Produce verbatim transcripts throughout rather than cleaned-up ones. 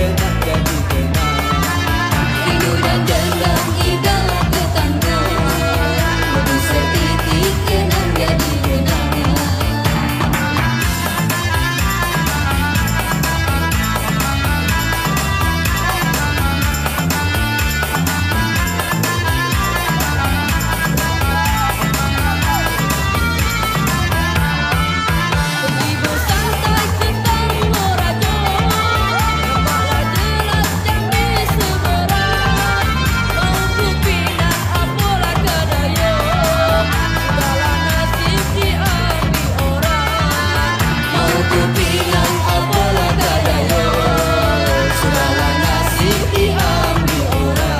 kenang jadi kenang. Rindu dan dendam ibarat tetangga, lebih setitik kenang jadi kenangan. Pergi bersantai ke Pangurajo, nampaklah jelas Jambi seberang. Mau ku pindah apalah kedaya, sudahlah nasib diambil orang. Mau ku pindah apalah kedaya, sudahlah nasib diambil orang.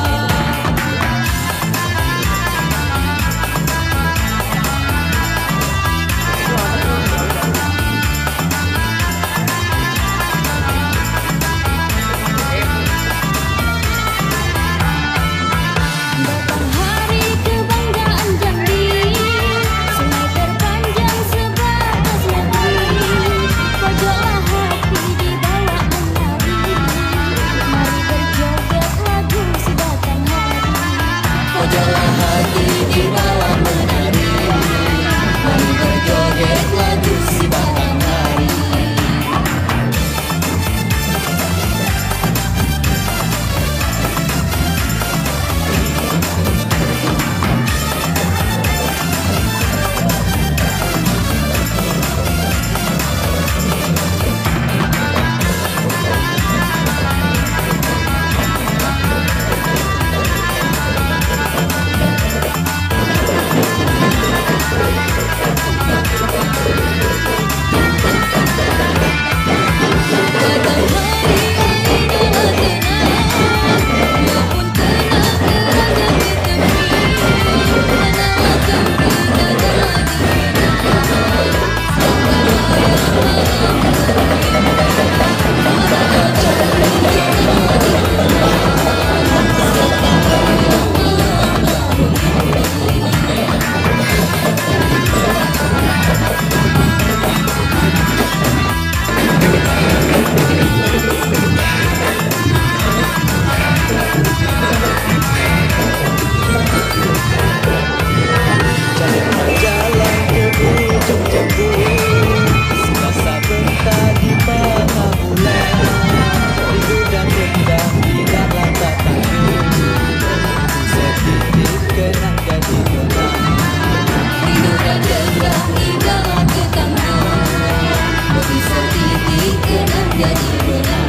Datang hari kebanggaan Jambi, sungai terpanjang sebatas negeri. Pojoklah hati dibawa menari, mari berjoget lagu si datang hari. Pojoklah hati dibawa menari, mari berjoget lagu si datang hari. Datang hari adalah kenangan, ia pun tenang berada di tepi. Adalah Jambi ada lagi kenangan, sampai akhir malam adalah Jambi ada lagi kenangan, sampai akhir Jalan ke ujung jambu, serasa bertadi pada bulan. Rindu dan dendam tidaklah tak tanggung, setitik kenang jadi kenang. rindu dan dendam ibarat tetangga, lebih setitik kenang jadi kenang.